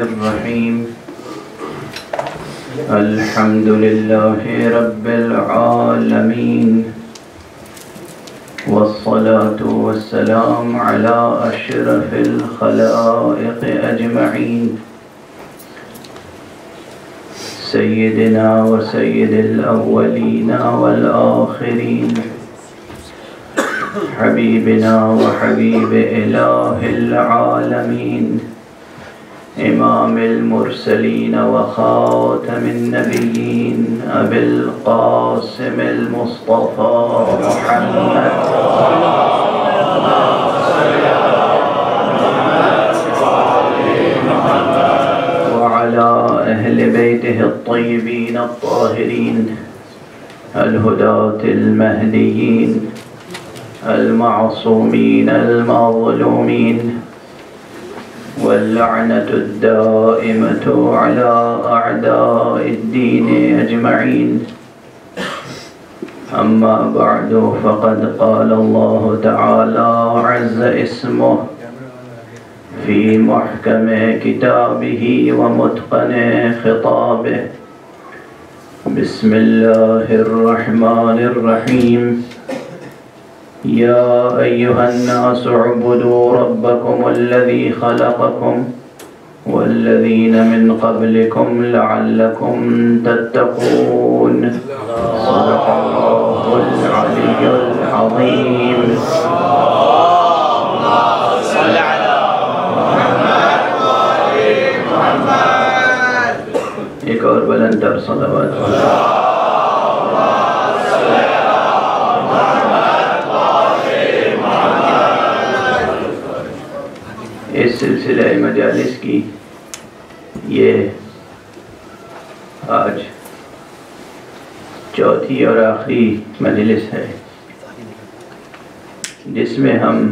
الرحيم الحمد لله رب العالمين والصلاة والسلام على أشرف الخلائق أجمعين سيدنا وسيد الأولين والآخرين حبيبنا وحبيب إله العالمين إمام المرسلين وخاتم النبيين أبي القاسم المصطفى محمد وعلى أهل بيته الطيبين الطاهرين الهداة المهديين المعصومين المظلومين واللعنة الدائمة على أعداء الدين أجمعين أما بعد فقد قال الله تعالى عز اسمه في محكم كتابه ومتقن خطابه بسم الله الرحمن الرحيم يا أيها الناس اعبدوا ربكم الذي خلقكم والذين من قبلكم لعلكم تتقون صدق الله العلي العظيم اللهم صل على محمد وآل محمد ایک اور بلند تر صلوات اس سلسلہ مجالس کی یہ آج چوتھی اور آخری مجلس ہے جس میں ہم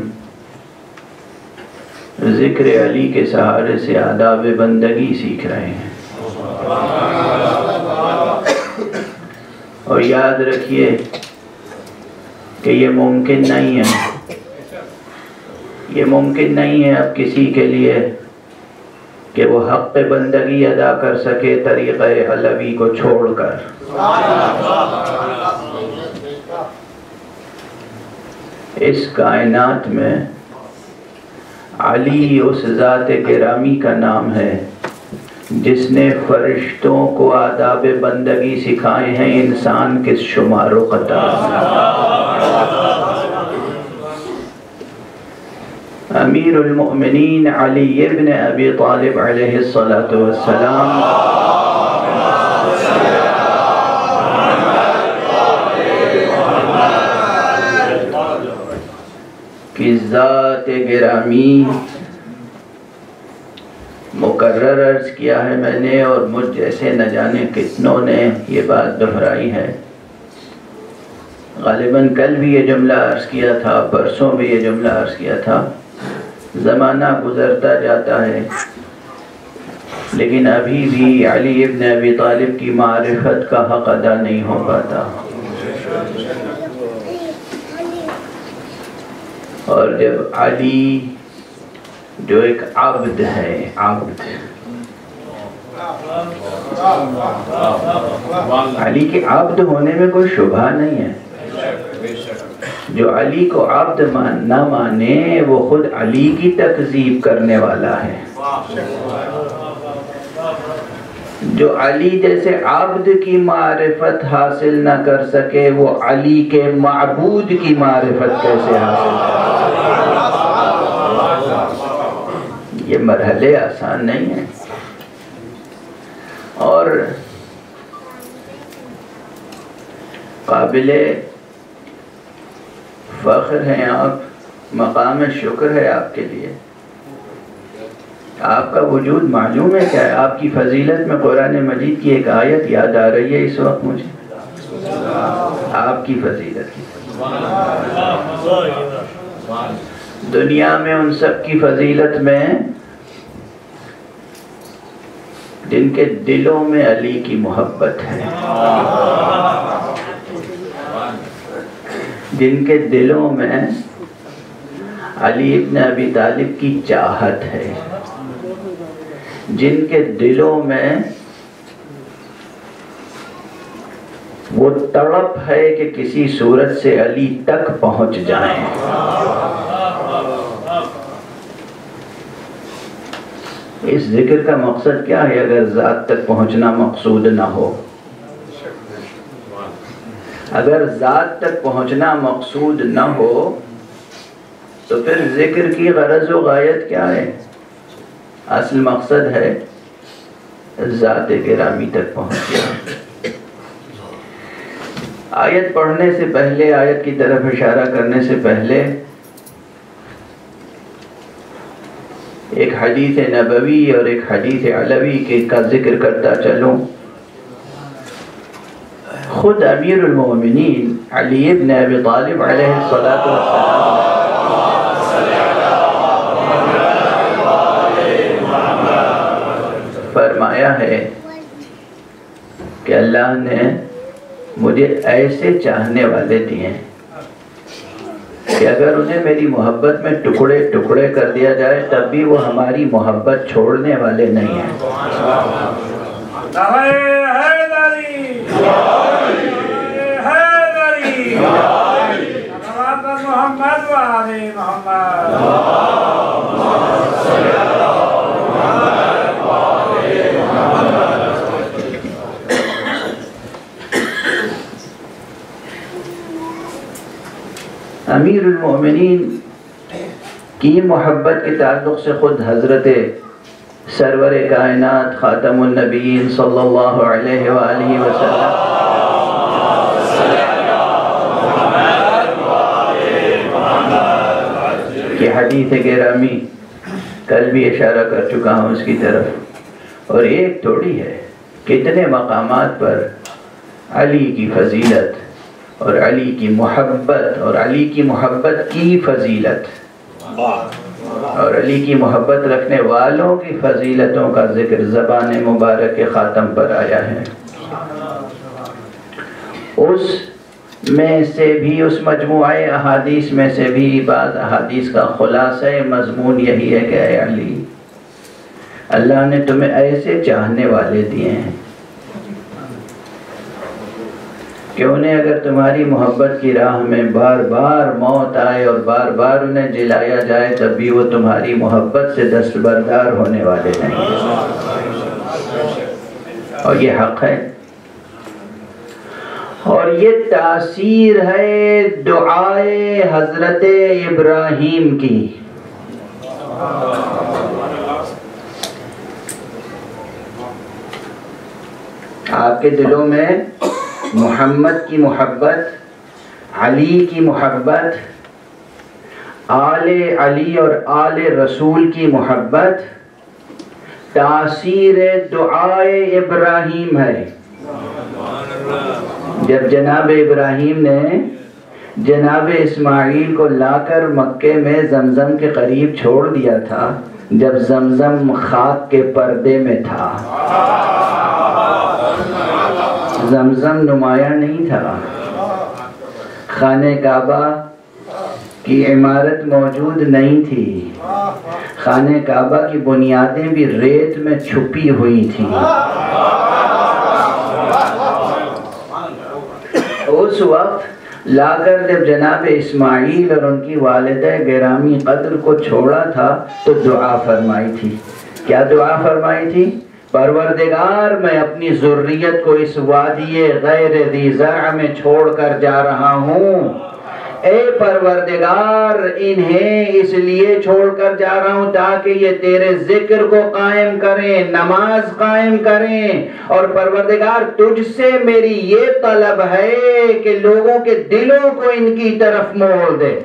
ذکر علی کے سہارے سے آداب بندگی سیکھ رہے ہیں اور یاد رکھیے کہ یہ ممکن نہیں ہے یہ ممکن نہیں ہے اب کسی کے لیے کہ وہ حق بندگی ادا کر سکے طریقہ علوی کو چھوڑ کر اس کائنات میں علی اس ذات گرامی کا نام ہے جس نے فرشتوں کو آداب بندگی سکھائے ہیں انسان کس شمار و قطار امیر المؤمنین علی ابن ابی طالب علیہ السلام کی ذات گرامی مقرر عرض کیا ہے میں نے اور مجھ جیسے نہ جانے کتنوں نے یہ بات دہرائی ہے غالباً کل بھی یہ جملہ عرض کیا تھا پرسوں بھی یہ جملہ عرض کیا تھا زمانہ گزرتا جاتا ہے لیکن ابھی بھی علی ابن ابی طالب کی معرفت کا حق ادا نہیں ہو پاتا اور جب علی جو ایک عبد ہے عبد علی کے عبد ہونے میں کوئی شبہ نہیں ہے جو علی کو عبد نہ مانے وہ خود علی کی تکذیب کرنے والا ہے جو علی جیسے عبد کی معرفت حاصل نہ کر سکے وہ علی کے معبود کی معرفت کیسے حاصل کر یہ مرحلے آسان نہیں ہیں اور قابل فخر ہیں آپ مقام شکر ہے آپ کے لیے آپ کا وجود معلوم ہے کیا ہے آپ کی فضیلت میں قرآن مجید کی ایک آیت یاد آ رہی ہے اس وقت مجھے آپ کی فضیلت کی دنیا میں ان سب کی فضیلت میں جن کے دلوں میں علی کی محبت ہے جن کے دلوں میں علی ابن ابی طالب کی چاہت ہے جن کے دلوں میں وہ تڑپ ہے کہ کسی صورت سے علی تک پہنچ جائیں. اس ذکر کا مقصد کیا ہے اگر ذات تک پہنچنا مقصود نہ ہو؟ اگر ذات تک پہنچنا مقصود نہ ہو تو پھر ذکر کی غرض و غایت کیا ہے؟ اصل مقصد ہے ذات گرامی تک پہنچ گیا. آیت پڑھنے سے پہلے، آیت کی طرف اشارہ کرنے سے پہلے ایک حدیث نبوی اور ایک حدیث علوی کا ذکر کرتا چلوں. خود امیر المومنین علی ابن ابی طالب علیہ الصلاۃ والسلام فرمایا ہے کہ اللہ نے مجھے ایسے چاہنے والے دیے ہیں کہ اگر انہیں میری محبت میں ٹکڑے ٹکڑے کر دیا جائے تب بھی وہ ہماری محبت چھوڑنے والے نہیں ہیں. امیر المومنین کی محبت کے تعلق سے خود حضرت سرور کائنات خاتم النبیین صلی اللہ علیہ وآلہ وسلم کی حدیث گرامی کل بھی اشارہ کر چکا ہوں اس کی طرف، اور ایک تھوڑی ہے، کتنے مقامات پر علی کی فضیلت اور علی کی محبت اور علی کی محبت کی فضیلت اور علی کی محبت رکھنے والوں کی فضیلتوں کا ذکر زبان مبارک کے خاتم پر آیا ہے. اس میں سے بھی، اس مجموعہ احادیث میں سے بھی بعض احادیث کا خلاصہ مضمون یہی ہے کہ اے علی، اللہ نے تمہیں ایسے چاہنے والے دیے ہیں کہ انہیں اگر تمہاری محبت کی راہ میں بار بار موت آئے اور بار بار انہیں جلایا جائے تب بھی وہ تمہاری محبت سے دستبردار ہونے والے نہیں. اور یہ حق ہے، اور یہ تاثیر ہے دعائے حضرت ابراہیم کی. آپ کے دلوں میں محمد کی محبت، علی کی محبت، آل علی اور آل رسول کی محبت تاثیر دعائے ابراہیم ہے. جب جناب ابراہیم نے جناب اسماعیل کو لا کر مکے میں زمزم کے قریب چھوڑ دیا تھا، جب زمزم خاک کے پردے میں تھا، زمزم نمایاں نہیں تھا، خانہ کعبہ کی عمارت موجود نہیں تھی، خانہ کعبہ کی بنیادیں بھی ریت میں چھپی ہوئی تھیں. اس وقت لا کر جب جناب اسماعیل اور ان کی والدہ گرامی قدر کو چھوڑا تھا تو دعا فرمائی تھی. کیا دعا فرمائی تھی؟ پروردگار، میں اپنی ذریت کو اس وادی غیر ذی زرع میں چھوڑ کر جا رہا ہوں. اے پروردگار، انہیں اس لیے چھوڑ کر جا رہا ہوں تاکہ یہ تیرے ذکر کو قائم کریں، نماز قائم کریں. اور پروردگار، تجھ سے میری یہ طلب ہے کہ لوگوں کے دلوں کو ان کی طرف موڑ دے.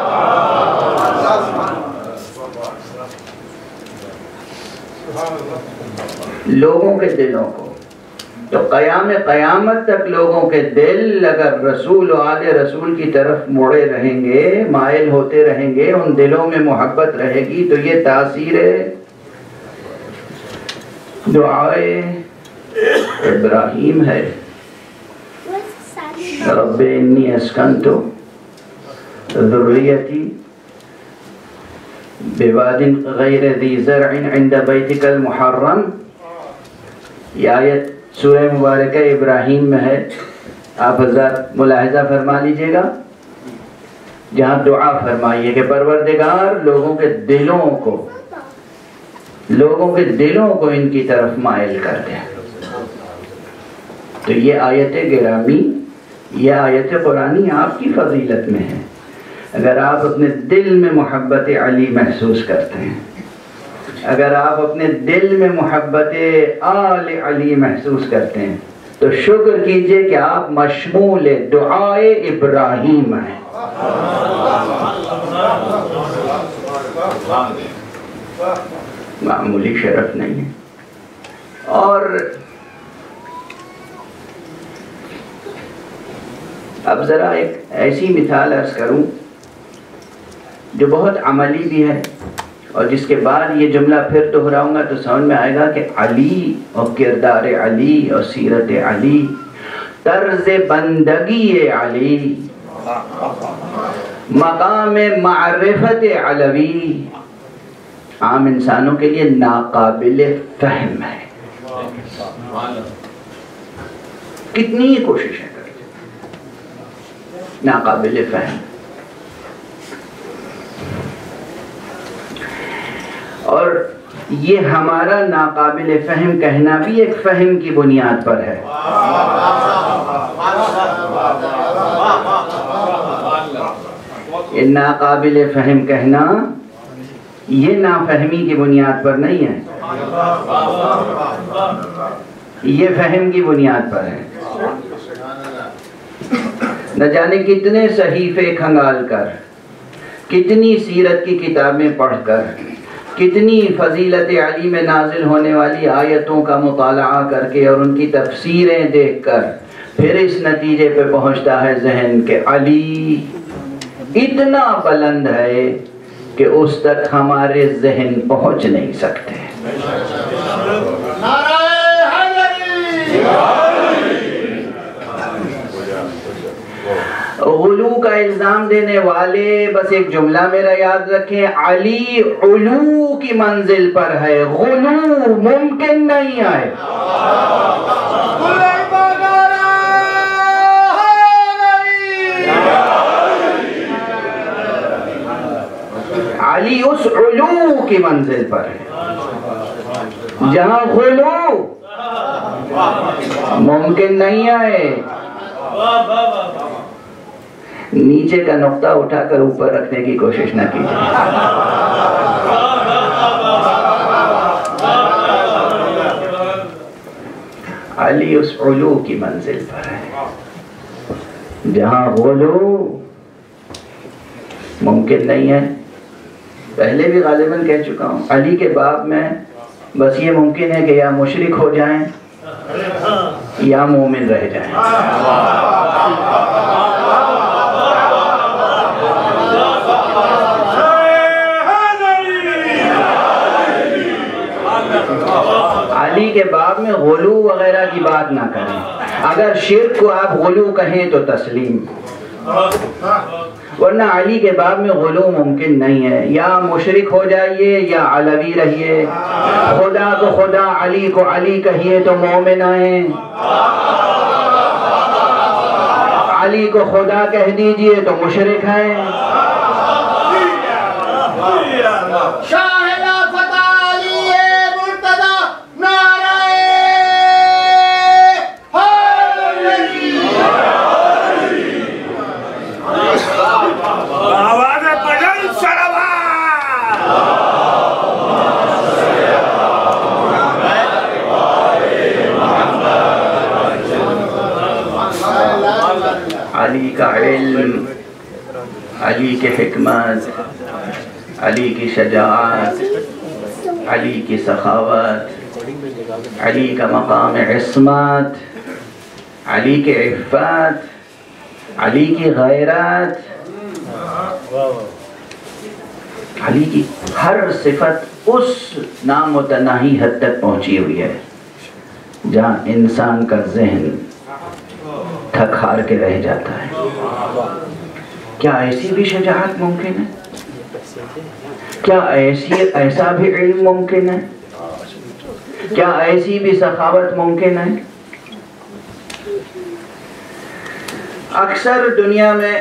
لوگوں کے دلوں کو، تو قیامت تک لوگوں کے دل اگر رسول و آل رسول کی طرف موڑے رہیں گے، مائل ہوتے رہیں گے، ان دلوں میں محبت رہے گی، تو یہ تاثیر دعائے ابراہیم ہے. رب انی اسکنت ذریتی بواد غیر ذی زرع عند بیتک المحرم، یہ آیت سورہ مبارکہ ابراہیم میں ہے، آپ حضرات ملاحظہ فرما لیجئے گا، جہاں دعا فرمائیے کہ پروردگار لوگوں کے دلوں کو ان کی طرف مائل کر دے۔ تو یہ آیت گرامی، یہ آیت قرآنی آپ کی فضیلت میں ہے۔ اگر آپ اپنے دل میں محبت علی محسوس کرتے ہیں، اگر آپ اپنے دل میں محبت آل علی محسوس کرتے ہیں، تو شکر کیجئے کہ آپ مشمول دعائے ابراہیم ہیں۔ معمولی شرف نہیں ہے۔ اور اب ذرا ایک ایسی مثال عرض کروں جو بہت عملی بھی ہے، اور جس کے بعد یہ جملہ پھر دہراؤں گا تو سمجھ میں آئے گا کہ علی اور کردار علی اور سیرت علی، طرز بندگی علی، مقام معرفت علوی عام انسانوں کے لیے ناقابل فہم ہے۔ کتنی کوششیں کریں، ناقابل فہم۔ اور یہ ہمارا ناقابل فہم کہنا بھی ایک فہم کی بنیاد پر ہے۔ یہ ناقابل فہم کہنا یہ نافہمی کی بنیاد پر نہیں ہے، یہ فہم کی بنیاد پر ہے۔ نہ جانے کتنے صحیفے کھنگال کر، کتنی سیرت کی کتابیں پڑھ کر، کتنی فضیلت علی میں نازل ہونے والی آیتوں کا مطالعہ کر کے اور ان کی تفسیریں دیکھ کر پھر اس نتیجے پہ پہنچتا ہے ذہن کہ علی اتنا بلند ہے کہ اس تک ہمارے ذہن پہنچ نہیں سکتے۔ غلو کا الزام دینے والے بس ایک جملہ میرا یاد رکھیں، علی علو کی منزل پر ہے، غلو ممکن نہیں ہے۔ علی اس علو کی منزل پر ہے جہاں غلو ممکن نہیں ہے۔ نیچے کا نقطہ اٹھا کر اوپر رکھنے کی کوشش نہ کیجیے۔ علی اس علو کی منزل پر ہے جہاں غلو ممکن نہیں ہے۔ پہلے بھی غالباً کہہ چکا ہوں، علی کے باب میں بس یہ ممکن ہے کہ یا مشرک ہو جائیں یا مومن رہ جائیں۔ علی کے باب میں غلو وغیرہ کی بات نہ کریں، اگر شرک کو آپ غلو کہیں تو تسلیم، ورنہ علی کے باب میں غلو ممکن نہیں ہے۔ یا مشرک ہو جائیے یا علوی رہیے، خدا کو خدا علی کو علی کہیے تو مومن آئیں، علی کو خدا کہہ دیجئے تو مشرک ہیں۔ علی کا علم، علی کی حکمت، علی کی شجاعت، علی کی سخاوت، علی کا مقام عصمت، علی کی عفت، علی کی غیرت، علی کی ہر صفت اس نامتناہی حد تک پہنچی ہوئی ہے جہاں انسان کا ذہن تھک ہار کے رہ جاتا ہے۔ کیا ایسی بھی شجاعت ممکن ہے؟ کیا ایسا بھی علم ممکن ہے؟ کیا ایسی بھی سخاوت ممکن ہے؟ اکثر دنیا میں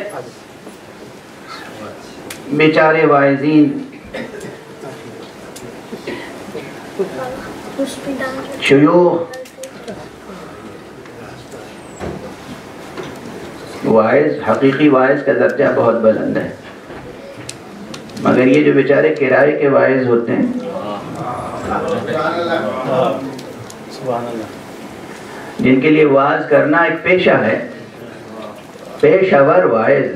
بیچارے واعظین شیوخ واعظ، حقیقی واعظ کا درجہ بہت بلند ہے، مگر یہ جو بیچارے کرائے کے واعظ ہوتے ہیں، جن کے لیے واعظ کرنا ایک پیشہ ہے، پیشہ ور واعظ،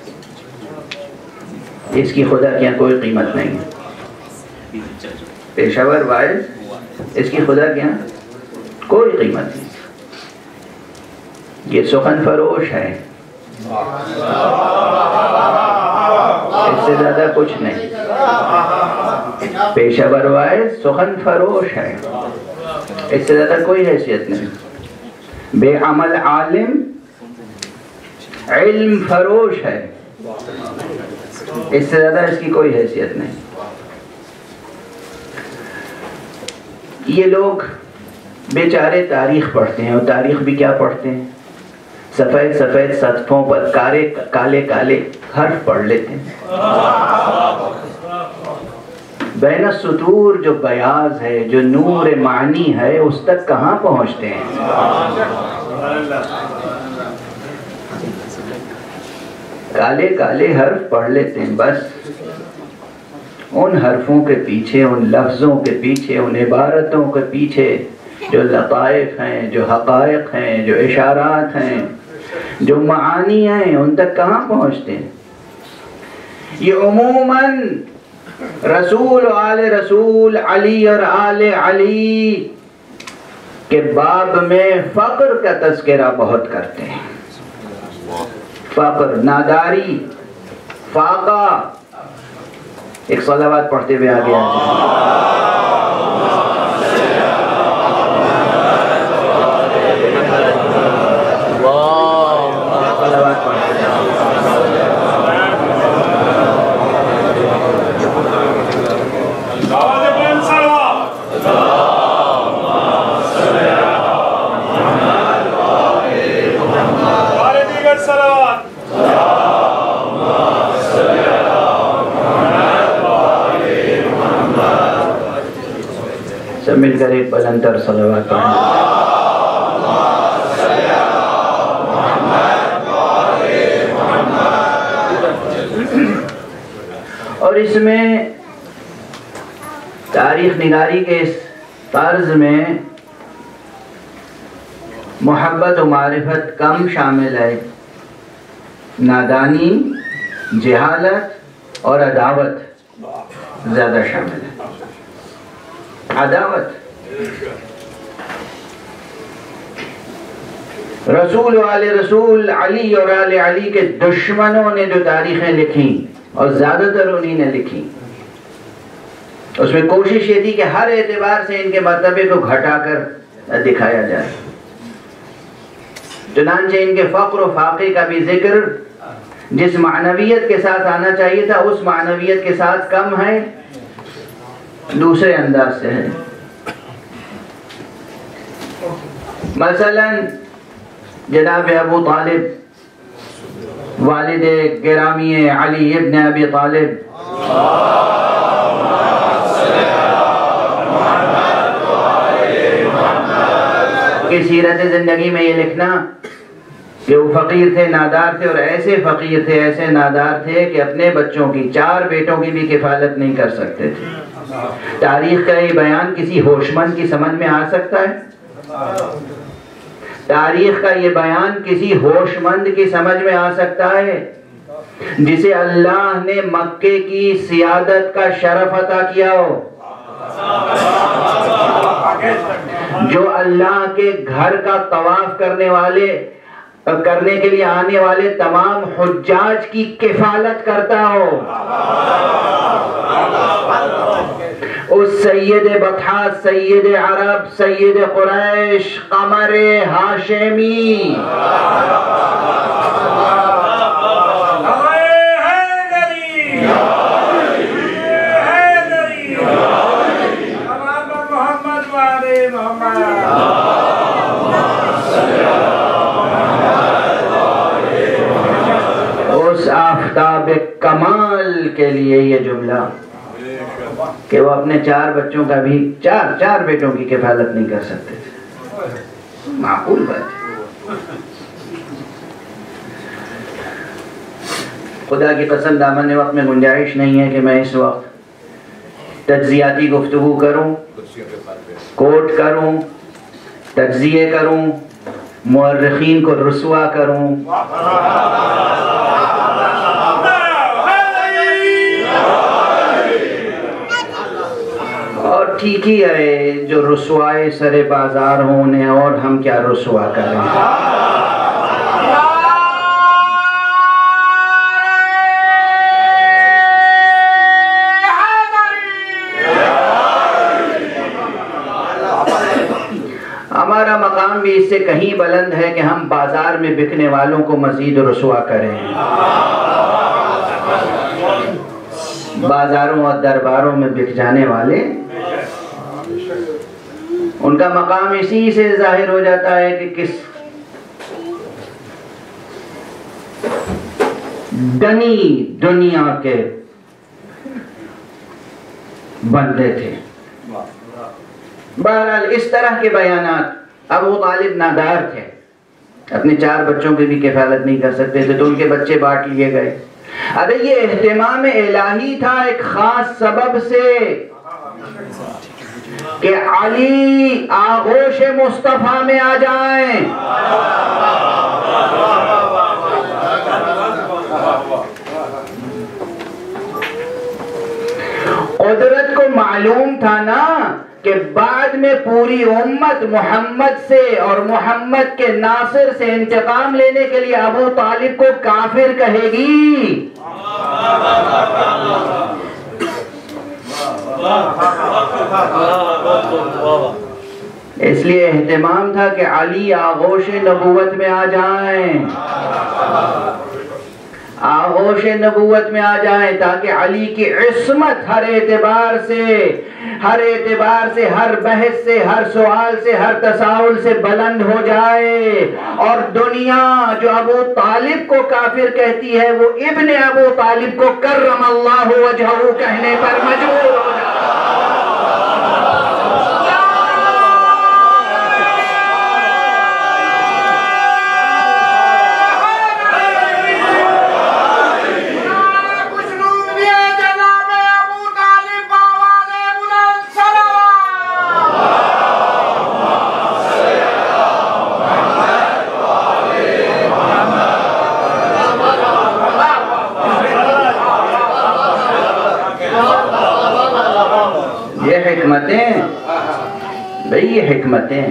اس کی خدا کیا کوئی قیمت نہیں ہے۔ پیشہ ور واعظ، اس کی خدا کیا کوئی قیمت نہیں، یہ سخن فروش ہے، اس سے زیادہ کچھ نہیں۔ پیشہ ور واعظ سخن فروش ہے، اس سے زیادہ کوئی حیثیت نہیں۔ بے عمل عالم علم فروش ہے، اس سے زیادہ اس کی کوئی حیثیت نہیں۔ یہ لوگ بیچارے تاریخ پڑھتے ہیں، اور تاریخ بھی کیا پڑھتے ہیں؟ سفید سفید صفحوں پر کالے کالے حرف پڑھ لیتے ہیں، بین السطور جو بیاض ہے، جو نور معنی ہے، اس تک کہاں پہنچتے ہیں؟ کالے کالے حرف پڑھ لیتے ہیں، بس ان حرفوں کے پیچھے، ان لفظوں کے پیچھے، ان عبارتوں کے پیچھے جو لطائف ہیں، جو حقائق ہیں، جو اشارات ہیں، جو معانی ہیں، ان تک کہاں پہنچتے ہیں؟ یہ عموماً رسول و آل رسول، علی اور آل علی کے باب میں فقر کا تذکرہ بہت کرتے ہیں، فقر، ناداری، فاقہ۔ ایک صلوات پڑھتے ہوئے آگے سب مل کر ایک بلندر صلوات پڑھیں۔ اور اس میں تاریخ نگاری کے اس طرز میں محبت و معرفت کم شامل ہے، نادانی، جہالت اور عداوت زیادہ شامل ہے۔ عداوت، رسول و آل رسول، علی اور آل علی کے دشمنوں نے جو تاریخیں لکھیں، اور زیادہ تر انہی نے لکھی، اس میں کوشش یہ تھی کہ ہر اعتبار سے ان کے مرتبے کو گھٹا کر دکھایا جائے۔ چنانچہ ان کے فقر و فاقے کا بھی ذکر جس معنویت کے ساتھ آنا چاہیے تھا، اس معنویت کے ساتھ کم ہے، دوسرے انداز سے ہے۔ مثلا جناب ابو طالب، والد گرامی علی ابن ابی طالب، کی سیرت زندگی میں یہ لکھنا کہ وہ فقیر تھے، نادار تھے، اور ایسے فقیر تھے، ایسے نادار تھے کہ اپنے بچوں کی، 4 بیٹوں کی بھی کفالت نہیں کر سکتے تھے۔ تاریخ کا یہ بیان کسی ہوش مند کی سمجھ میں آ سکتا ہے؟ تاریخ کا یہ بیان کسی ہوش مند کی سمجھ میں آ سکتا ہے جسے اللہ نے مکے کی سیادت کا شرف عطا کیا ہو، جو اللہ کے گھر کا طواف کرنے کے لیے آنے والے تمام حجاج کی کفالت کرتا ہو، اس سید بطحا، سید عرب، سید قریش، قمر ہاشمی، اس آفتاب کمال کے لیے یہ جملہ کہ وہ اپنے 4 بچوں کا بھی 4 بیٹوں کی کفالت نہیں کر سکتے تھے. معقول بات ہے. خدا کی قسم دامن وقت میں گنجائش نہیں ہے کہ میں اس وقت تجزیاتی گفتگو کروں، کوٹ کروں، تجزیے کروں، مورخین کو رسوا کروں. اور ٹھیک ہی ہے جو رسوائے سر بازار ہوں انہیں، اور ہم کیا رسوا کریں. ہمارا مقام بھی اس سے کہیں بلند ہے کہ ہم بازار میں بکنے والوں کو مزید رسوا کریں. بازاروں اور درباروں میں بک جانے والے، ان کا مقام اسی سے ظاہر ہو جاتا ہے کہ کس دنی دنیا کے بندے تھے. بہرحال اس طرح کے بیانات، ابو طالب نادار تھے، اپنے 4 بچوں کی بھی کفالت نہیں کر سکتے تھے تو ان کے بچے بانٹ لیے گئے. ارے یہ اہتمام الہی تھا ایک خاص سبب سے کہ علی آغوش مصطفیٰ میں آ جائیں. قدرت کو معلوم تھا نا کہ بعد میں پوری امت محمد سے اور محمد کے ناصر سے انتقام لینے کے لیے ابو طالب کو کافر کہے گی. اس لیے اہتمام تھا کہ علی آغوش نبوت میں آ جائیں، آغوش نبوت میں آ جائیں تاکہ علی کی عصمت ہر اعتبار سے، ہر بحث سے، ہر سوال سے، ہر تساؤل سے بلند ہو جائے. اور دنیا جو ابو طالب کو کافر کہتی ہے وہ ابن ابو طالب کو کرم اللہ وجہہ کہنے پر مجبور ہو جائے. بھئی یہ حکمتیں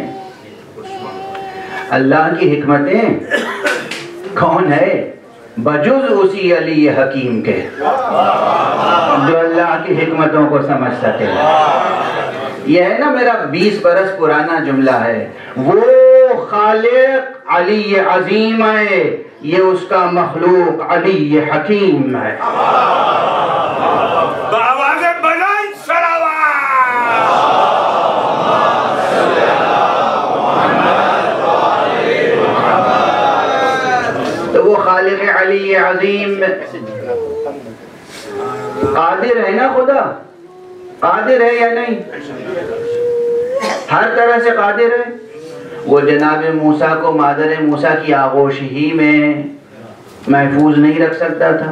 اللہ کی حکمتیں کون ہے بجز اسی علی حکیم کے جو اللہ کی حکمتوں کو سمجھ سکے. یہ ہے نا میرا 20 برس پرانا جملہ ہے، وہ خالق علی عظیم ہے، یہ اس کا مخلوق علی حکیم ہے. خالق علی عظیم قادر ہے نا، خدا قادر ہے یا نہیں؟ ہر طرح سے قادر ہے. وہ جناب موسیٰ کو مادر موسیٰ کی آغوش ہی میں محفوظ نہیں رکھ سکتا تھا،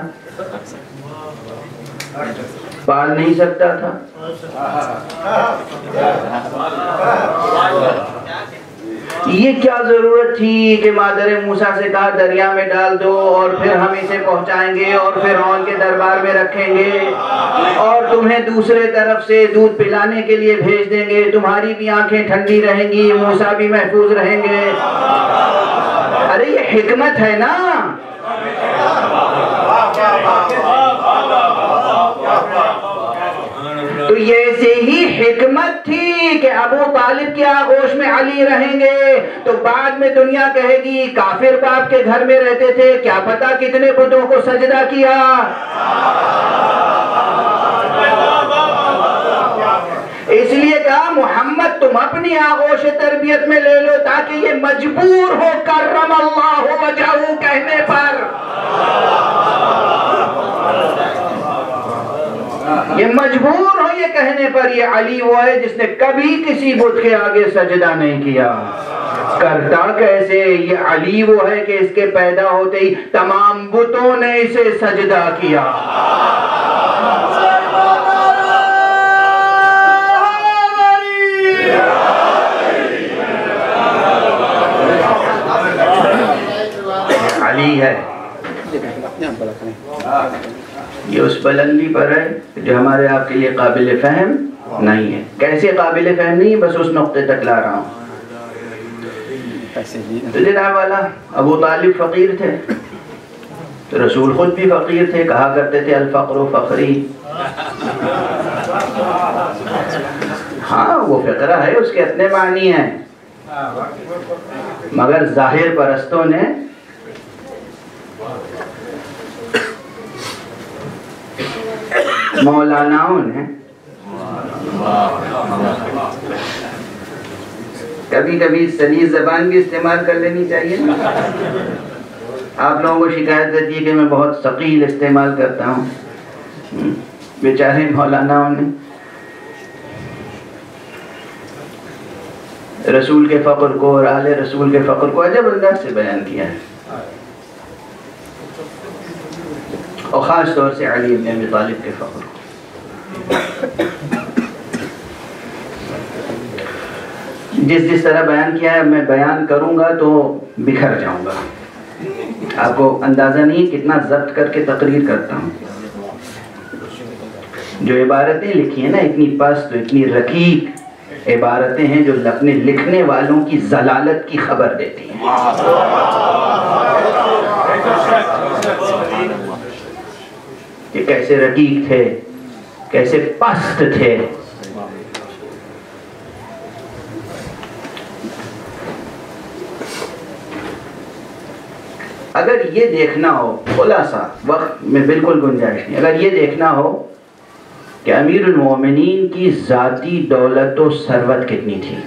پال نہیں سکتا تھا. یہ کیا ضرورت تھی کہ مادر موسیٰ سے کہا دریا میں ڈال دو اور پھر ہم اسے پہنچائیں گے اور فرعون کے دربار میں رکھیں گے اور تمہیں دوسرے طرف سے دودھ پلانے کے لیے بھیج دیں گے، تمہاری بھی آنکھیں ٹھنڈی رہیں گی، موسیٰ بھی محفوظ رہیں گے. ارے یہ حکمت ہے نا. تو یہ ایسے ہی حکمت تھی کہ ابو طالب کی آغوش میں علی رہیں گے تو بعد میں دنیا کہے گی کافر باپ کے گھر میں رہتے تھے، کیا پتا کتنے بتوں کو سجدہ کیا. اس لیے کہا محمد تم اپنی آغوش تربیت میں لے لو تاکہ یہ مجبور ہو کرم اللہ وجہہ کہنے پر، یہ مجبور ہو یہ کہنے پر یہ علی وہ ہے جس نے کبھی کسی بت کے آگے سجدہ نہیں کیا۔ کرتا کیسے؟ یہ علی وہ ہے کہ اس کے پیدا ہوتے ہی تمام بتوں نے اسے سجدہ کیا۔ علی ہے، یہ اس بلندی پر ہے جو ہمارے آپ کے لیے قابل فہم نہیں ہے۔ کیسے قابل فہم نہیں ہے؟ بس اس نقطے تک لا رہا ہوں۔ تو جناب والا ابو طالب فقیر تھے تو رسول خود بھی فقیر تھے، کہا کرتے تھے الفقر فقری۔ ہاں وہ فقرہ ہے، اس کے اپنے معنی ہیں، مگر ظاہر پرستوں نے مولاناؤں نے کبھی کبھی سلیس زبان بھی استعمال کر لینی چاہیے نا۔ آپ لوگوں کو شکایت رہتی ہے کہ میں بہت ثقیل استعمال کرتا ہوں، بیچارے مولاناؤں نے رسول کے فقر کو اور آل رسول کے فقر کو عجب انداز سے بیان کیا ہے، اور خاص طور سے علی بن ابی طالب کے فقر کو۔ جس طرح بیان کیا ہے میں بیان کروں گا تو بکھر جاؤں گا، آپ کو اندازہ نہیں کتنا ضبط کر کے تقریر کرتا ہوں۔ جو عبارتیں لکھی ہیں نا اتنی پست اتنی رقیق عبارتیں ہیں جو اپنے لکھنے والوں کی ضلالت کی خبر دیتی ہیں۔ کہ کیسے رقیق تھے، کیسے پست تھے۔ اگر یہ دیکھنا ہو، خلاصہ وقت میں بالکل گنجائش نہیں، اگر یہ دیکھنا ہو کہ امیر المومنین کی ذاتی دولت و ثروت کتنی تھی،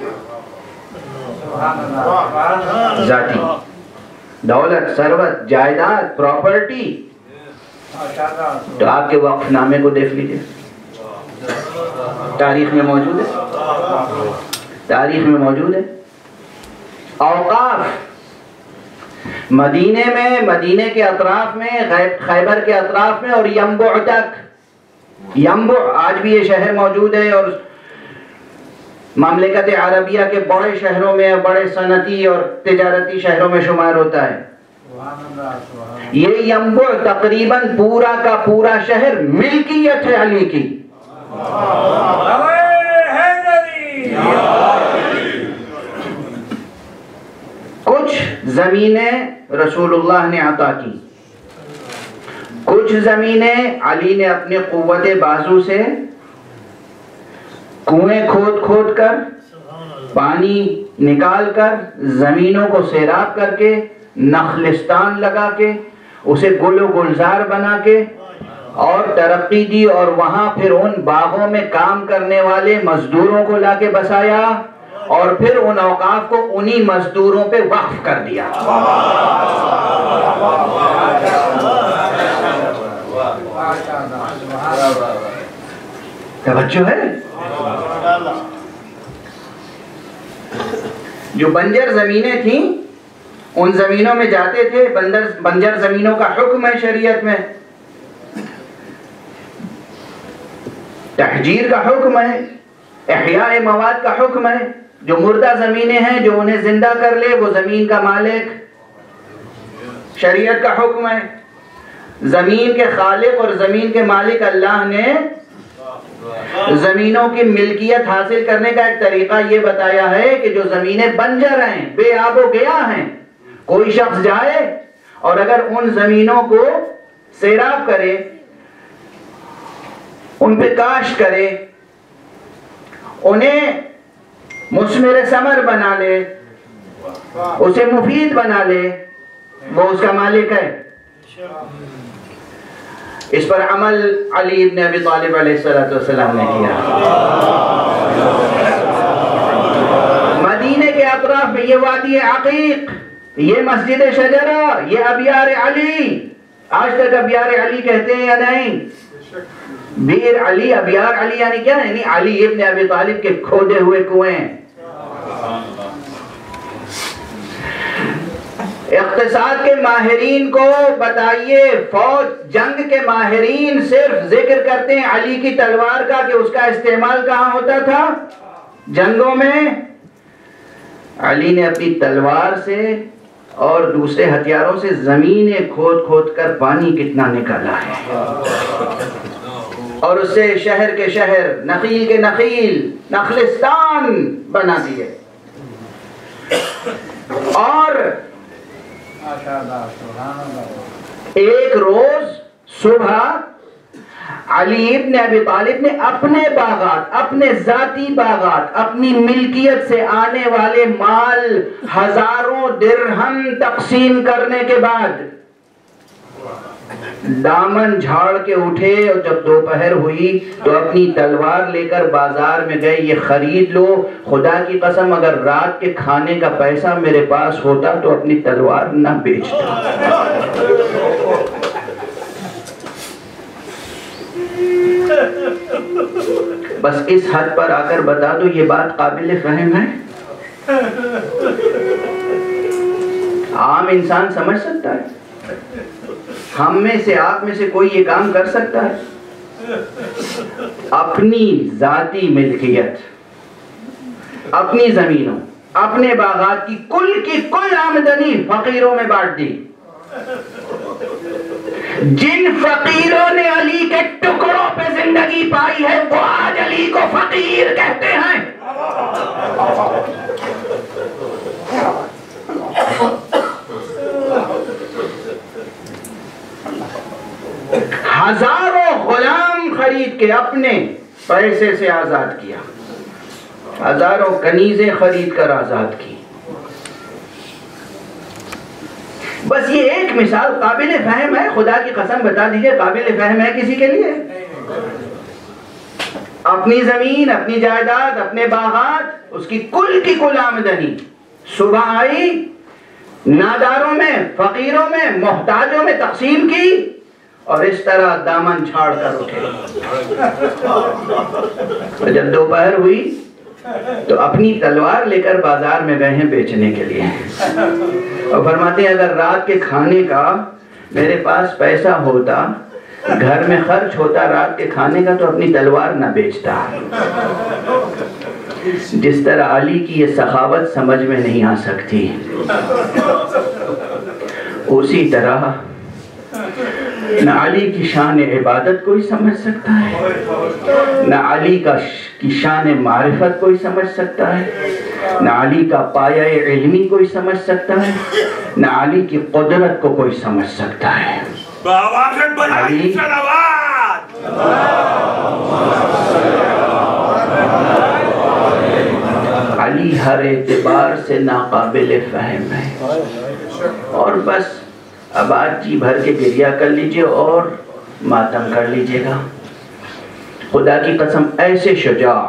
ذاتی دولت، ثروت، جائیداد، پراپرٹی، تو آپ کے وقف نامے کو دیکھ لیجئے، تاریخ میں موجود ہے، تاریخ میں موجود ہے۔ اوقاف مدینے میں، مدینے کے اطراف میں، خیبر کے اطراف میں اور ینبع تک، ینبع آج بھی یہ شہر موجود ہے اور مملکت عربیہ کے بڑے شہروں میں، بڑے صنعتی اور تجارتی شہروں میں شمار ہوتا ہے۔ یہ ینبع تقریباً پورا کا پورا شہر ملکیت ہے علی کی۔ کچھ زمینیں رسول اللہ نے عطا کی، کچھ زمینیں علی نے اپنے قوت بازو سے کنویں کھود کھود کر، پانی نکال کر، زمینوں کو سیراب کر کے، نخلستان لگا کے، اسے گل و گلزار بنا کے اور ترقی دی، اور وہاں پھر ان باغوں میں کام کرنے والے مزدوروں کو لا کے بسایا، اور پھر ان اوقاف کو انہی مزدوروں پہ وقف کر دیا۔ توجہ ہے؟ جو بنجر زمینیں تھیں ان زمینوں میں جاتے تھے، بنجر زمینوں کا حکم ہے شریعت میں، تحجیر کا حکم ہے، احیاء مواد کا حکم ہے۔ جو مردہ زمینیں ہیں جو انہیں زندہ کر لے وہ زمین کا مالک، شریعت کا حکم ہے۔ زمین کے خالق اور زمین کے مالک اللہ نے زمینوں کی ملکیت حاصل کرنے کا ایک طریقہ یہ بتایا ہے کہ جو زمینیں بنجر ہیں، بے آب و گیا ہیں، کوئی شخص جائے اور اگر ان زمینوں کو سیراب کرے، ان پہ کاشت کرے، انہیں مثمر ثمر بنا لے، اسے مفید بنا لے، وہ اس کا مالک ہے۔ اس پر عمل علی بن ابی طالب علیہ السلام نے کیا۔ یہ وادی عقیق، یہ مسجد شجرہ، یہ ابیار علی. آج تک ابیار علی کہتے ہیں یا نہیں؟ بیر علی، ابیار علی یعنی کیا؟ یعنی علی ابن ابی طالب کے کھودے ہوئے کنویں. اقتصاد کے ماہرین کو بتائیے، فوج جنگ کے ماہرین صرف ذکر کرتے ہیں علی کی تلوار کا کہ اس کا استعمال کہاں ہوتا تھا؟ جنگوں میں. علی نے اپنی تلوار سے اور دوسرے ہتھیاروں سے زمینیں کھود کھود کر پانی کتنا نکالا ہے، اور اس سے شہر کے شہر، نخیل کے نخیل، نخلستان بنا دیے. اور ایک روز صبح علی ابن ابی طالب نے اپنے باغات، اپنے ذاتی باغات، اپنی ملکیت سے آنے والے مال ہزاروں درہم تقسیم کرنے کے بعد دامن جھاڑ کے اٹھے، اور جب دوپہر ہوئی تو اپنی تلوار لے کر بازار میں گئے. یہ خرید لو، خدا کی قسم اگر رات کے کھانے کا پیسہ میرے پاس ہوتا تو اپنی تلوار نہ بیچتا. بس اس حد پر آ کر بتا دو یہ بات قابل فہم ہے؟ عام انسان سمجھ سکتا ہے؟ ہم میں سے، آپ میں سے کوئی یہ کام کر سکتا ہے؟ اپنی ذاتی ملکیت، اپنی زمینوں، اپنے باغات کی کل آمدنی فقیروں میں بانٹ دی. جن فقیروں نے علی کے ٹکڑوں پہ زندگی پائی ہے وہ آج علی کو فقیر کہتے ہیں. ہزاروں غلام خرید کے اپنے پیسے سے آزاد کیا، ہزاروں کنیزیں خرید کر آزاد کی. بس یہ ایک مثال قابل فہم ہے؟ خدا کی قسم بتا دیجئے قابل فہم ہے کسی کے لیے؟ اپنی زمین، اپنی جائیداد، اپنے باغات، اس کی کل آمدنی صبح آئی، ناداروں میں، فقیروں میں، محتاجوں میں تقسیم کی، اور اس طرح دامن چھاڑ کر اٹھے. جب دوپہر ہوئی تو اپنی تلوار لے کر بازار میں گئے ہیں بیچنے کے لیے، اور فرماتے ہیں اگر رات کے کھانے کا میرے پاس پیسہ ہوتا، گھر میں خرچ ہوتا رات کے کھانے کا، تو اپنی تلوار نہ بیچتا. جس طرح علی کی یہ سخاوت سمجھ میں نہیں آ سکتی، اسی طرح نہ علی کی شان عبادت کوئی سمجھ سکتا ہے، نہ علی کی شان معرفت کوئی سمجھ سکتا ہے، نہ علی کا پایہ علمی کوئی سمجھ سکتا ہے، نہ علی کی قدرت کو کوئی سمجھ سکتا ہے. علی ہر اعتبار سے ناقابل فہم ہے. اور بس اب آج جی بھر کے گریہ کر لیجئے اور ماتم کر لیجئے گا. خدا کی قسم ایسے شجاع،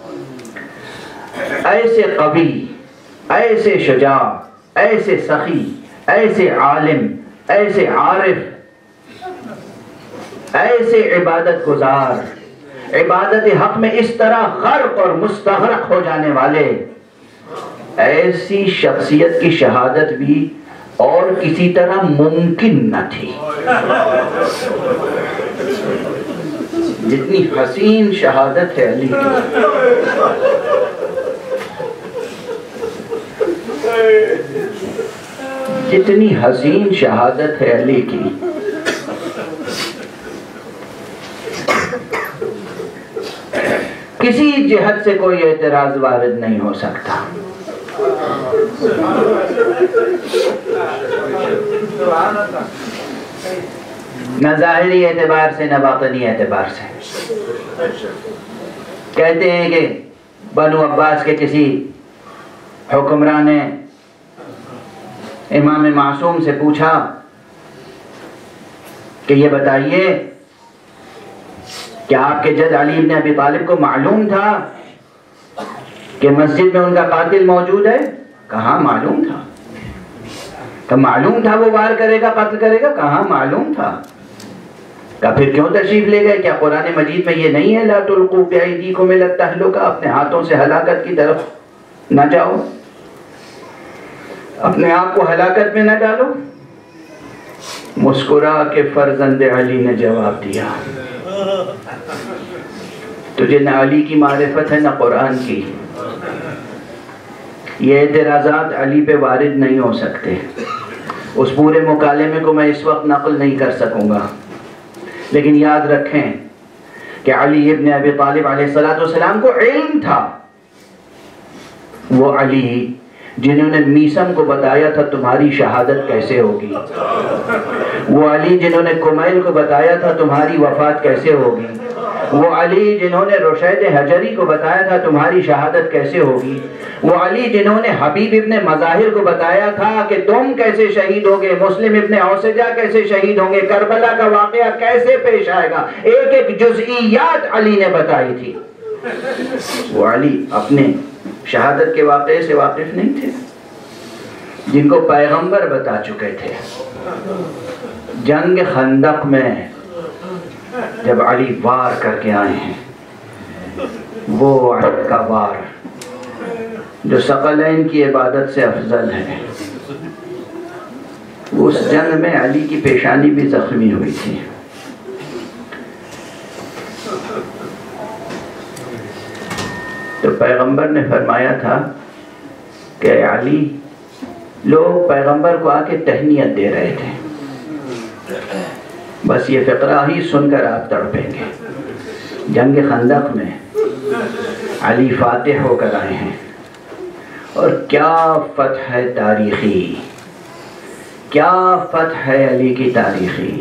ایسے قوی، ایسے شجاع، ایسے سخی، ایسے عالم، ایسے عارف، ایسے عبادت گزار، عبادت حق میں اس طرح غرق اور مستغرق ہو جانے والے، ایسی شخصیت کی شہادت بھی اور کسی طرح ممکن نہ تھی. جتنی حسین شہادت ہے علی کی، جتنی حسین شہادت ہے علی کی، کسی جہت سے کوئی اعتراض وارد نہیں ہو سکتا. نہ ظاہری اعتبار سے نہ باطنی اعتبار سے. کہتے ہیں کہ بنو عباس کے کسی حکمران نے امام معصوم سے پوچھا کہ یہ بتائیے کہ آپ کے جد علی ابن ابی طالب کو معلوم تھا کہ مسجد میں ان کا قاتل موجود ہے؟ کہاں معلوم تھا؟ کہ معلوم تھا وہ وار کرے گا، قتل کرے گا؟ کہاں معلوم تھا؟ کہ پھر کیوں تشریف لے گئے؟ کیا قرآن مجید میں یہ نہیں ہے لا تلقوا بأیدیکم الی التہلکہ، اپنے ہاتھوں سے ہلاکت کی طرف نہ جاؤ، اپنے آپ کو ہلاکت میں نہ ڈالو؟ مسکرا کے فرزند علی نے جواب دیا، تجھے نہ علی کی معرفت ہے نہ قرآن کی، یہ اعتراضات علی پہ وارد نہیں ہو سکتے، اس پورے مکالمے کو میں اس وقت نقل نہیں کر سکوں گا، لیکن یاد رکھیں کہ علی ابن ابی طالب علیہ السلام کو علم تھا، وہ علی جنہوں نے میسم کو بتایا تھا تمہاری شہادت کیسے ہوگی، وہ علی جنہوں نے کمیل کو بتایا تھا تمہاری وفات کیسے ہوگی، وہ علی جنہوں نے رشید حجری کو بتایا تھا تمہاری شہادت کیسے ہوگی، وہ علی جنہوں نے حبیب ابن مظاہر کو بتایا تھا کہ تم کیسے شہید ہوگے، مسلم ابن اوسجہ کیسے شہید ہوں گے، کربلا کا واقعہ کیسے پیش آئے گا، ایک ایک جزئیات علی نے بتائی تھی۔ وہ علی اپنے شہادت کے واقعے سے واقف نہیں تھے، جن کو پیغمبر بتا چکے تھے۔ جنگ خندق میں جب علی وار کر کے آئے ہیں، وہ عہد کا وار جو ثقلین کی عبادت سے افضل ہے، اس جنگ میں علی کی پیشانی بھی زخمی ہوئی تھی۔ تو پیغمبر نے فرمایا تھا کہ علی، لوگ پیغمبر کو آ کے تہنیت دے رہے تھے، بس یہ فقرہ ہی سن کر آپ تڑپیں گے۔ جنگ خندق میں علی فاتح ہو کر آئے ہیں، اور کیا فتح ہے تاریخی، کیا فتح ہے علی کی تاریخی۔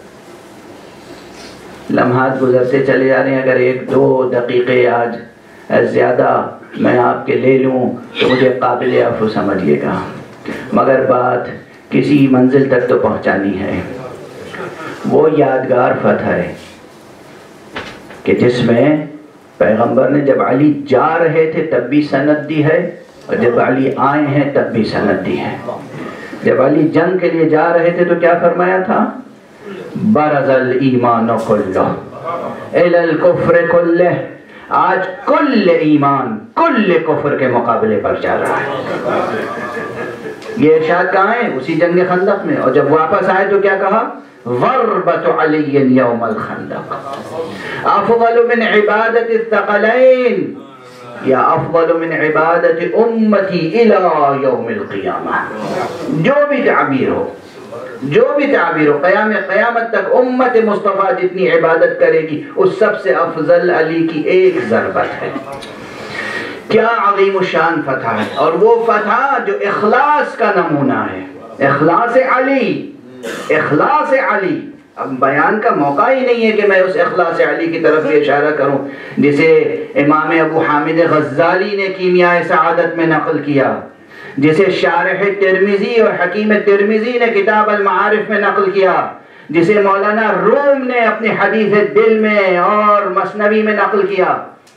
لمحات گزرتے چلے جا رہے ہیں، اگر 1-2 دقیقے آج زیادہ میں آپ کے لے لوں تو مجھے قابل عفو سمجھیے گا، مگر بات کسی منزل تک تو پہنچانی ہے۔ وہ یادگار فتح ہے کہ جس میں پیغمبر نے جب علی جا رہے تھے تب بھی سند دی ہے، اور جب علی آئے ہیں تب بھی سند دی ہے۔ جب علی جنگ کے لیے جا رہے تھے تو کیا فرمایا تھا؟ برز الایمان کلہ الی الکفر کلہ، آج کل ایمان کل کفر کے مقابلے پر جا رہا ہے۔ یہ ارشاد کہاں ہے؟ اسی جنگ خندق میں۔ اور جب واپس آئے تو کیا کہا؟ ضربت علی یوم الخندق افضل من عبادت الثقلین یا افضل من عبادت امتی الی یوم القیامہ۔ جو بھی تعبیر ہو، جو بھی تعبیر ہو، قیامت تک امت مصطفیٰ جتنی عبادت کرے گی اس سب سے افضل علی کی ایک ضربت ہے۔ کیا عظیم الشان فتح ہے، اور وہ فتح جو اخلاص کا نمونہ ہے، اخلاص علی، اخلاص علی۔ اب بیان کا موقع ہی نہیں ہے کہ میں اس اخلاص علی کی طرف بھی اشارہ کروں جسے امام ابو حامد غزالی نے کیمیائے سعادت میں نقل کیا، جسے شارح ترمذی اور حکیم ترمذی نے کتاب المعارف میں نقل کیا، جسے مولانا روم نے اپنی حدیث دل میں اور مثنوی میں نقل کیا،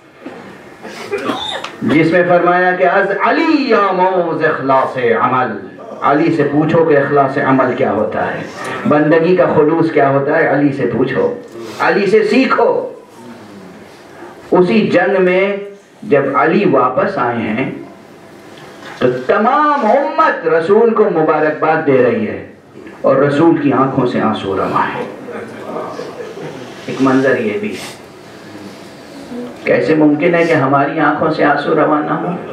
جس میں فرمایا کہ از علی یاموز اخلاص عمل، علی سے پوچھو کہ اخلاص عمل کیا ہوتا ہے، بندگی کا خلوص کیا ہوتا ہے، علی سے پوچھو، علی سے سیکھو۔ اسی جنگ میں جب علی واپس آئے ہیں تو تمام امت رسول کو مبارکباد دے رہی ہے، اور رسول کی آنکھوں سے آنسو رواں ہے۔ ایک منظر یہ بھی ہے، کیسے ممکن ہے کہ ہماری آنکھوں سے آنسو رواں نہ ہو؟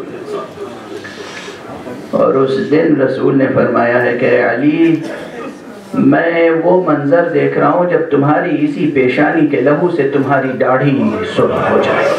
اور اس دن رسول نے فرمایا ہے کہ علی، میں وہ منظر دیکھ رہا ہوں جب تمہاری اسی پیشانی کے لہو سے تمہاری داڑھی سرخ ہو جائے۔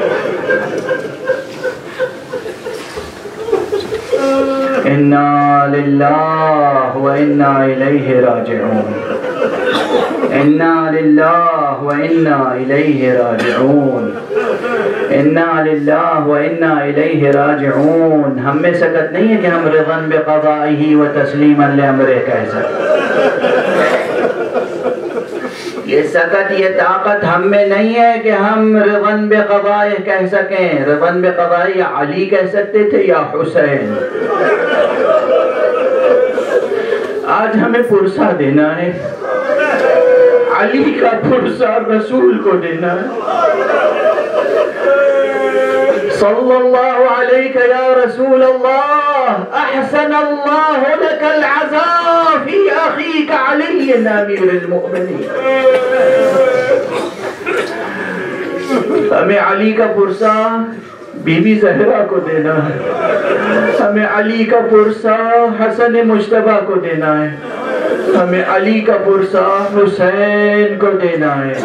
انا للہ و انا الیہ راجعون، انا للہ و انا الیہ راجعون، انا للہ و انا الیہ راجعون۔ ہم میں سکت نہیں ہے کہ ہم رضا بقضائہ و تسلیما لامرہ کہہ سکیں۔ یہ سکت، یہ طاقت ہم میں نہیں ہے کہ ہم رضن بقضائہ کہہ سکیں. رضن بقضائہ یا علی کہہ سکتے تھے یا حسین. آج ہمیں پرسہ دینا ہے، علی کا پرسہ رسول کو دینا ہے. صلی اللہ علیہ یا رسول اللہ، احسن اللہ لک العزاء فی اخیک علی امیر المؤمنین. ہمیں علی کا پرسہ بی بی زہرا کو دینا ہے، ہمیں علی کا پرسہ حسن مجتبیٰ کو دینا ہے، ہمیں علی کا پرسہ حسین کو دینا ہے.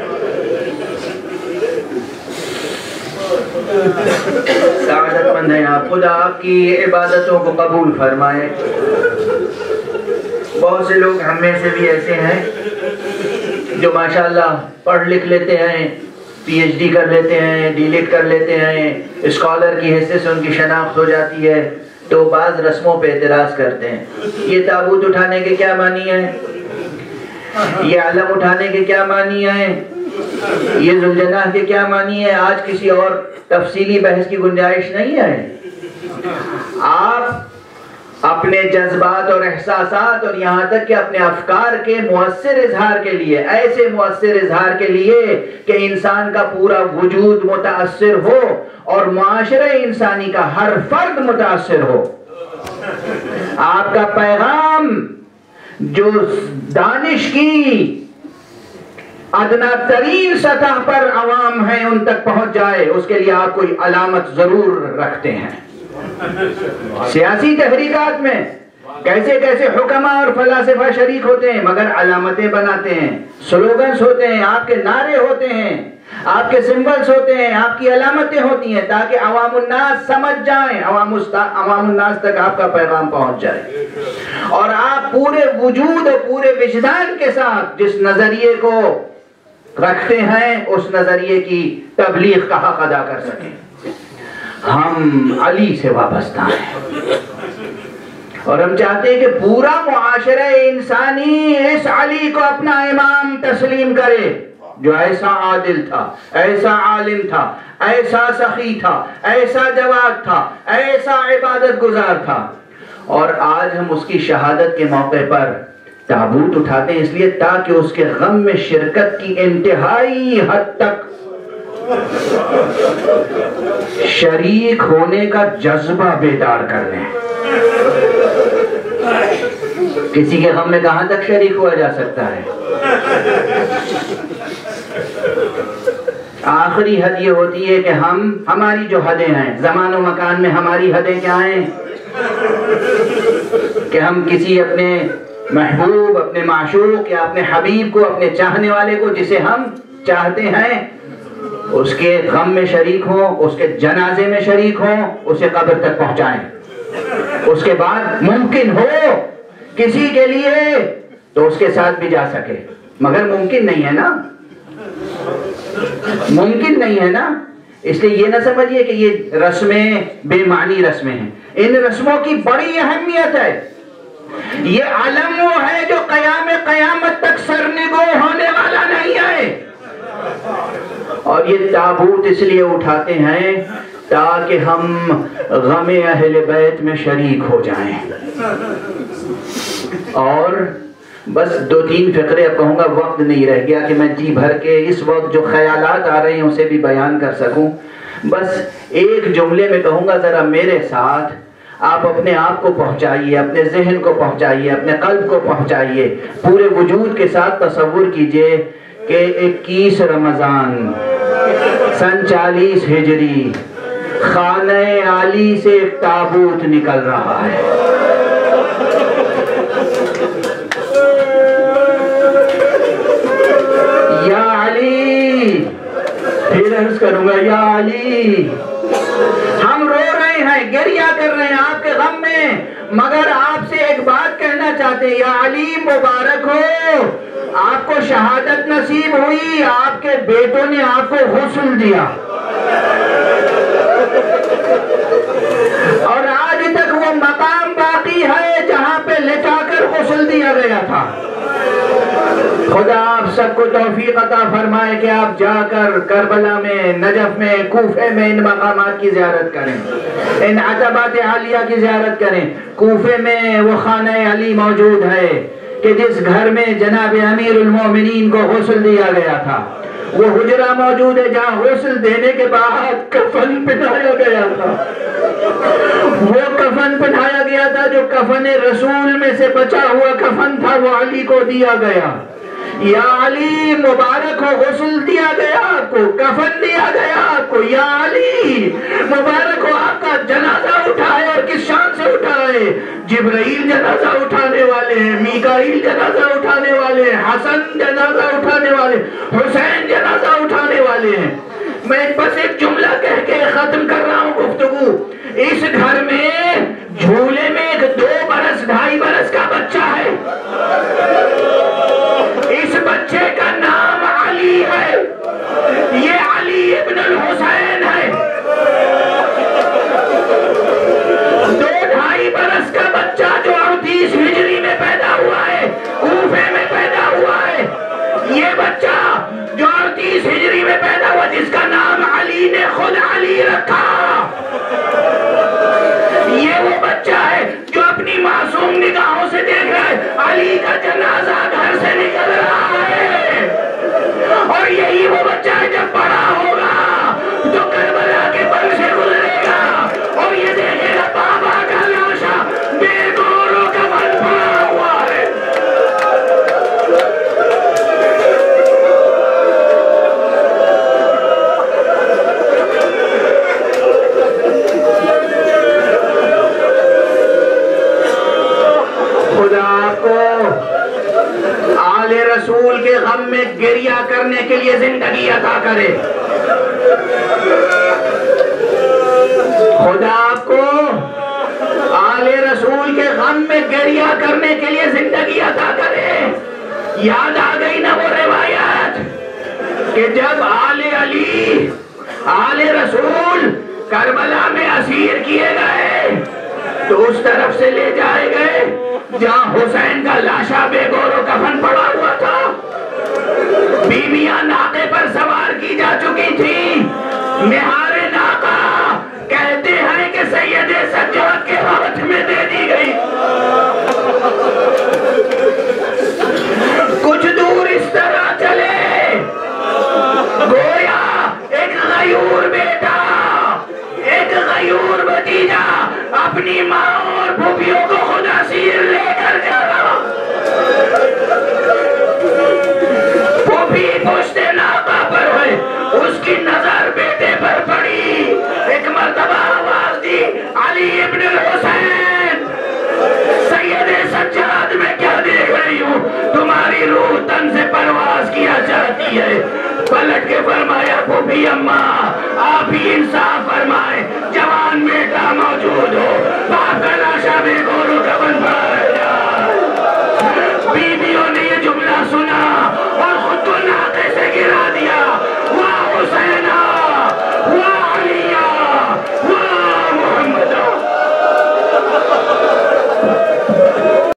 سعادت مند ہیں آپ، خدا آپ کی عبادتوں کو قبول فرمائے. بہت سے لوگ ہم میں سے بھی ایسے ہیں جو ماشاءاللہ پڑھ لکھ لیتے ہیں، پی ایچ ڈی کر لیتے ہیں، ڈی لیٹ کر لیتے ہیں، اسکالر کی حیثیت سے ان کی شناخت ہو جاتی ہے، تو بعض رسموں پہ اعتراض کرتے ہیں. یہ تابوت اٹھانے کے کیا معنی ہے؟ یہ علم اٹھانے کے کیا معنی ہے؟ یہ ذوالجناح کے کیا معنی ہے؟ آج کسی اور تفصیلی بحث کی گنجائش نہیں ہے. آپ اپنے جذبات اور احساسات اور یہاں تک کہ اپنے افکار کے مؤثر اظہار کے لیے، ایسے مؤثر اظہار کے لیے کہ انسان کا پورا وجود متاثر ہو اور معاشرہ انسانی کا ہر فرد متاثر ہو، آپ کا پیغام جو دانش کی ادنا ترین سطح پر عوام ہیں ان تک پہنچ جائے، اس کے لیے آپ کوئی علامت ضرور رکھتے ہیں. سیاسی تحریکات میں کیسے کیسے حکماء اور فلاسفہ شریک ہوتے ہیں، مگر علامتیں بناتے ہیں، سلوگنز ہوتے ہیں، آپ کے نعرے ہوتے ہیں، آپ کے سمبلز ہوتے ہیں، آپ کی علامتیں ہوتی ہیں تاکہ عوام الناس سمجھ جائیں، عوام الناس تک آپ کا پیغام پہنچ جائے. اور آپ پورے وجود اور پورے وجدان کے ساتھ جس نظریے کو رکھتے ہیں اس نظریے کی تبلیغ کا حق ادا کر سکیں. ہم علی سے وابستہ ہیں اور ہم چاہتے ہیں کہ پورا معاشرہ انسانی اس علی کو اپنا امام تسلیم کرے جو ایسا عادل تھا، ایسا عالم تھا، ایسا سخی تھا، ایسا جواد تھا، ایسا عبادت گزار تھا. اور آج ہم اس کی شہادت کے موقع پر تابوت اٹھاتے ہیں اس لیے تاکہ اس کے غم میں شرکت کی انتہائی حد تک شریک ہونے کا جذبہ بیدار کر لیں. کسی کے غم میں کہاں تک شریک ہوا جا سکتا ہے؟ آخری حد یہ ہوتی ہے کہ ہماری جو حدیں ہیں زمان و مکان میں، ہماری حدیں کیا ہیں کہ ہم کسی اپنے محبوب، اپنے معشوق یا اپنے حبیب کو، اپنے چاہنے والے کو جسے ہم چاہتے ہیں اس کے غم میں شریک ہوں، اس کے جنازے میں شریک ہوں، اسے قبر تک پہنچائیں. اس کے بعد ممکن ہو کسی کے لیے تو اس کے ساتھ بھی جا سکے، مگر ممکن نہیں ہے نا، ممکن نہیں ہے نا. اس لیے یہ نہ سمجھیے کہ یہ رسمیں بے معنی رسمیں ہیں. ان رسموں کی بڑی اہمیت ہے. یہ علم وہ ہے جو قیامت تک سرنگو ہونے والا نہیں ہے. اور یہ تابوت اس لیے اٹھاتے ہیں تاکہ ہم غم اہل بیت میں شریک ہو جائیں. اور بس 2-3 فقرے اب کہوں گا، وقت نہیں رہ گیا کہ میں جی بھر کے اس وقت جو خیالات آ رہے ہیں اسے بھی بیان کر سکوں. بس ایک جملے میں کہوں گا، ذرا میرے ساتھ آپ اپنے آپ کو پہنچائیے، اپنے ذہن کو پہنچائیے، اپنے قلب کو پہنچائیے، پورے وجود کے ساتھ تصور کیجئے کہ 21 رمضان سن 40 ہجری خانہ علی سے ایک تابوت نکل رہا ہے. یا علی، پھر عرض کروں گا یا علی. ہم رو رہے ہیں، گریہ کر رہے ہیں آپ کے غم میں، مگر آپ سے ایک بات کہنا چاہتے ہیں. یا علی مبارک ہو، آپ کو شہادت نصیب ہوئی، آپ کے بیٹوں نے آپ کو غسل دیا اور آج تک وہ مقام باقی ہے جہاں پہ لٹا کر غسل دیا گیا تھا. خدا آپ سب کو توفیق عطا فرمائے کہ آپ جا کر کربلا میں، نجف میں، کوفے میں ان مقامات کی زیارت کریں، ان عتبات عالیہ کی زیارت کریں۔ کوفے میں وہ خانہ علی موجود ہے کہ جس گھر میں جناب امیر المومنین کو غسل دیا گیا تھا، وہ حجرہ موجود ہے جہاں غسل دینے کے بعد کفن پہنایا گیا تھا۔ وہ کفن پہنایا گیا تھا جو کفن رسول میں سے بچا ہوا کفن تھا، وہ علی کو دیا گیا۔ یا علی مبارک ہو، غسل دیا گیا آپ کو، کفن دیا گیا آپ کو، یا علی مبارک ہو، آپ کا جنازہ اٹھائے۔ اور کس شان سے اٹھائے؟ جبرائیل جنازہ اٹھانے والے ہیں، میکائیل جنازہ اٹھانے والے ہیں، حسن جنازہ اٹھانے والے، حسین جنازہ اٹھانے والے ہیں۔ میں بس ایک جملہ کہہ کے ختم کر رہا ہوں گفتگو۔ اس گھر میں جھولے میں ایک 2 برس 2.5 برس کا بچہ ہے، اس بچے کا نام علی ہے، یہ علی ابن الحسین ہے۔ 2.5 برس کا بچہ جو 38 ہجری میں پیدا ہوا ہے، کوفے میں پیدا ہوا ہے۔ یہ بچہ جو 38 ہجری میں پیدا ہوا، جس کا نام علی نے خود علی رکھا، یہ وہ بچہ ہے جو اپنی معصوم نگاہوں سے دیکھ رہا ہے علی کا جنازہ گھر سے نکل رہا ہے۔ اور یہی وہ بچہ ہے جب بڑا ہوگا تو کربلا کے بن سے گزرے گا اور یہ دیکھے گا بابا کا لاشا بے گوروں کا بن پڑا ہوا ہے۔ خدا آپ کو آل رسول کے غم میں گریہ کرنے کے لیے زندگی عطا کرے۔ خدا آپ کو آل رسول کے غم میں گریہ کرنے کے لیے زندگی عطا کرے۔ یاد آ گئی نا وہ روایت کہ جب آل علی، آل رسول کربلا میں اسیر کیے گئے تو اس طرف سے لے جائے گئے جہاں حسین کا لاشا بے گور و کفن پڑا ہوا تھا۔ بیویاں ناقے پر سوار کی جا چکی تھی، مہار ناقہ کہتے ہیں کہ سید سجاد کے ہاتھ میں دے دی گئی۔ کچھ دور اس طرح چلے، گویا ایک غیور بیٹا، ایک غیور بھتیجا اپنی ماں اور پھوپھیوں کو خود اسیر لے کر جا رہا۔ پھوپھی پشت ناقہ پر ہے، اس کی نظر بیٹے پر پڑی، ایک مرتبہ آواز دی، علی ابن الحسین، سید سجاد میں کیا دیکھ رہی ہوں؟ تمہاری روح تن سے پرواز کیا چاہتی ہے۔ پلٹ کے فرمایا، پھوپھی اماں آپ ہی انصاف فرمائیں، جوان بیٹا موجود ہو، باپ کا لاشا بے